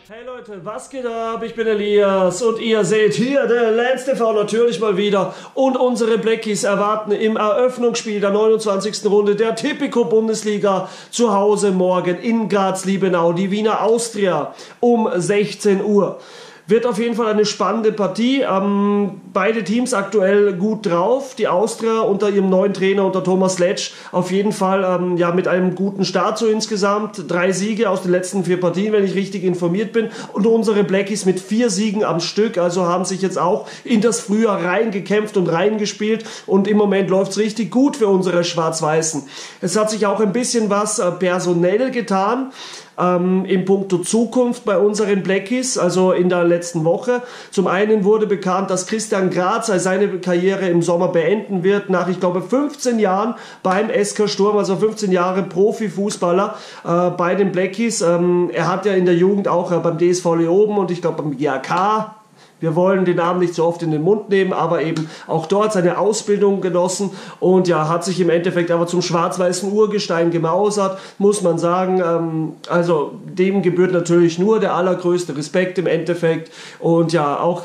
Hey Leute, was geht ab? Ich bin Elias und ihr seht hier der Lance TV natürlich mal wieder und unsere Blackies erwarten im Eröffnungsspiel der 29. Runde der Tipico Bundesliga zu Hause morgen in Graz-Liebenau die Wiener Austria um 16 Uhr. Wird auf jeden Fall eine spannende Partie. Beide Teams aktuell gut drauf. Die Austria unter ihrem neuen Trainer, unter Thomas Letsch, auf jeden Fall mit einem guten Start so insgesamt. 3 Siege aus den letzten 4 Partien, wenn ich richtig informiert bin. Und unsere Blackies mit 4 Siegen am Stück. Also haben sich jetzt auch in das Frühjahr reingekämpft und reingespielt. Und im Moment läuft es richtig gut für unsere Schwarz-Weißen. Es hat sich auch ein bisschen was personell getan. In puncto Zukunft bei unseren Blackies, also in der letzten Woche. Zum einen wurde bekannt, dass Christian Grazer seine Karriere im Sommer beenden wird, nach, ich glaube, 15 Jahren beim SK Sturm, also 15 Jahre Profifußballer bei den Blackies. Er hat ja in der Jugend auch beim DSV Leoben und ich glaube beim GAK, wir wollen den Namen nicht so oft in den Mund nehmen, aber eben auch dort seine Ausbildung genossen und ja, hat sich im Endeffekt aber zum schwarz-weißen Urgestein gemausert, muss man sagen. Also dem gebührt natürlich nur der allergrößte Respekt im Endeffekt und ja, auch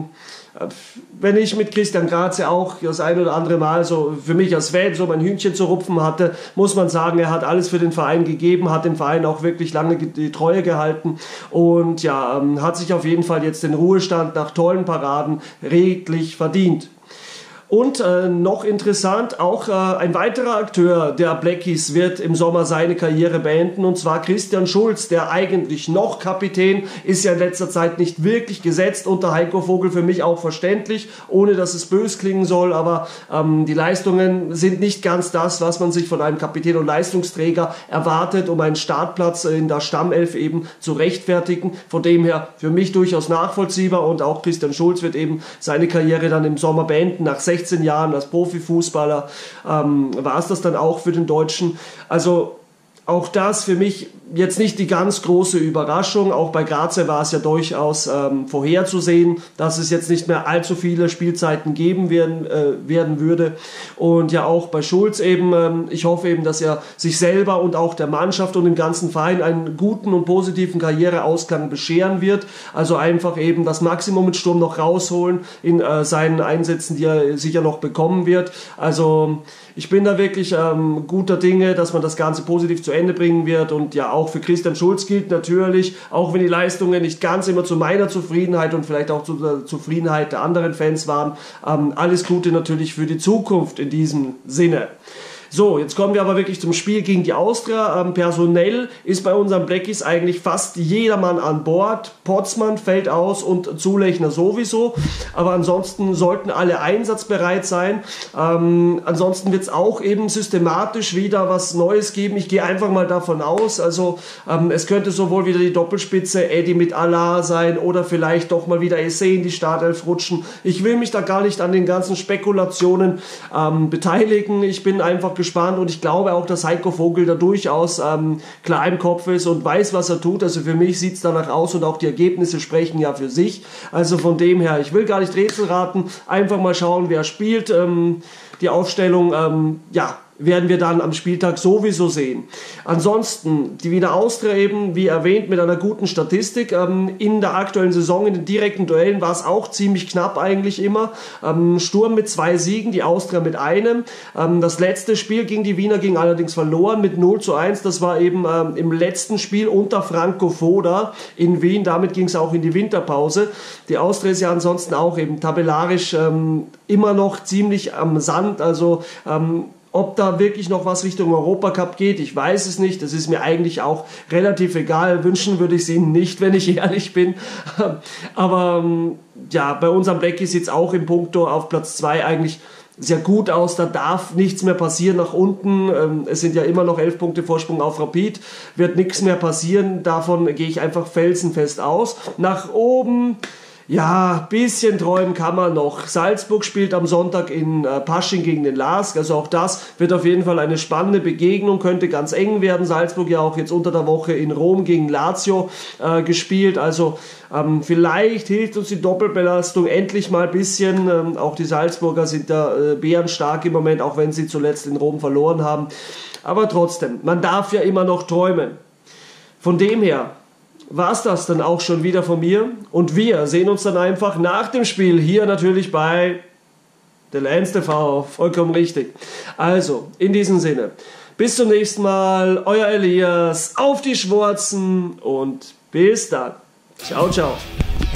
wenn ich mit Christian Grazer auch das ein oder andere Mal so für mich als Fan so mein Hühnchen zu rupfen hatte, muss man sagen, er hat alles für den Verein gegeben, hat dem Verein auch wirklich lange die Treue gehalten und ja, hat sich auf jeden Fall jetzt den Ruhestand nach tollen Paraden redlich verdient. Und noch interessant, auch ein weiterer Akteur der Blackies wird im Sommer seine Karriere beenden, und zwar Christian Schulz, der eigentlich noch Kapitän, ist ja in letzter Zeit nicht wirklich gesetzt, unter Heiko Vogel für mich auch verständlich, ohne dass es bös klingen soll, aber die Leistungen sind nicht ganz das, was man sich von einem Kapitän und Leistungsträger erwartet, um einen Startplatz in der Stammelf eben zu rechtfertigen. Von dem her für mich durchaus nachvollziehbar, und auch Christian Schulz wird eben seine Karriere dann im Sommer beenden, nach 16 Jahren als Profifußballer war es das dann auch für den Deutschen. Also auch das für mich jetzt nicht die ganz große Überraschung. Auch bei Grazer war es ja durchaus vorherzusehen, dass es jetzt nicht mehr allzu viele Spielzeiten geben werden würde. Und ja, auch bei Schulz eben, ich hoffe eben, dass er sich selber und auch der Mannschaft und dem ganzen Verein einen guten und positiven Karriereausklang bescheren wird. Also einfach eben das Maximum mit Sturm noch rausholen in seinen Einsätzen, die er sicher noch bekommen wird. Also ich bin da wirklich guter Dinge, dass man das Ganze positiv zu Ende bringen wird. Und ja, auch für Christian Schulz gilt natürlich, auch wenn die Leistungen nicht ganz immer zu meiner Zufriedenheit und vielleicht auch zu der Zufriedenheit der anderen Fans waren, alles Gute natürlich für die Zukunft in diesem Sinne. So, jetzt kommen wir aber wirklich zum Spiel gegen die Austria. Personell ist bei unseren Blackies eigentlich fast jedermann an Bord. Potzmann fällt aus und Zulechner sowieso. Aber ansonsten sollten alle einsatzbereit sein. Ansonsten wird es auch eben systematisch wieder was Neues geben. Ich gehe einfach mal davon aus. Also es könnte sowohl wieder die Doppelspitze Eddie mit Allah sein oder vielleicht doch mal wieder Esse in die Startelf rutschen. Ich will mich da gar nicht an den ganzen Spekulationen beteiligen. Ich bin einfach gespannt, und ich glaube auch, dass Heiko Vogel da durchaus klar im Kopf ist und weiß, was er tut. Also für mich sieht es danach aus, und auch die Ergebnisse sprechen ja für sich. Also von dem her, ich will gar nicht Rätsel raten, einfach mal schauen, wer spielt. Die Aufstellung, werden wir dann am Spieltag sowieso sehen. Ansonsten, die Wiener Austria eben, wie erwähnt, mit einer guten Statistik. In der aktuellen Saison, in den direkten Duellen war es auch ziemlich knapp eigentlich immer. Sturm mit 2 Siegen, die Austria mit einem. Das letzte Spiel gegen die Wiener ging allerdings verloren mit 0:1. Das war eben im letzten Spiel unter Franco Foda in Wien. Damit ging es auch in die Winterpause. Die Austria ist ja ansonsten auch eben tabellarisch immer noch ziemlich am Sand. Also ob da wirklich noch was Richtung Europacup geht, ich weiß es nicht. Das ist mir eigentlich auch relativ egal. Wünschen würde ich es ihnen nicht, wenn ich ehrlich bin. Aber ja, bei unserem Blackies sieht es auch im Punkto auf Platz 2 eigentlich sehr gut aus. Da darf nichts mehr passieren nach unten. Es sind ja immer noch 11 Punkte Vorsprung auf Rapid. Wird nichts mehr passieren. Davon gehe ich einfach felsenfest aus. Nach oben, ja, bisschen träumen kann man noch. Salzburg spielt am Sonntag in Pasching gegen den LASK, also auch das wird auf jeden Fall eine spannende Begegnung, könnte ganz eng werden. Salzburg ja auch jetzt unter der Woche in Rom gegen Lazio gespielt, also vielleicht hilft uns die Doppelbelastung endlich mal ein bisschen. Auch die Salzburger sind da bärenstark im Moment, auch wenn sie zuletzt in Rom verloren haben. Aber trotzdem, man darf ja immer noch träumen. Von dem her, war's das dann auch schon wieder von mir. Und wir sehen uns dann einfach nach dem Spiel hier natürlich bei der Lance TV. Vollkommen richtig. Also, in diesem Sinne, bis zum nächsten Mal. Euer Elias, auf die Schwarzen und bis dann. Ciao, ciao.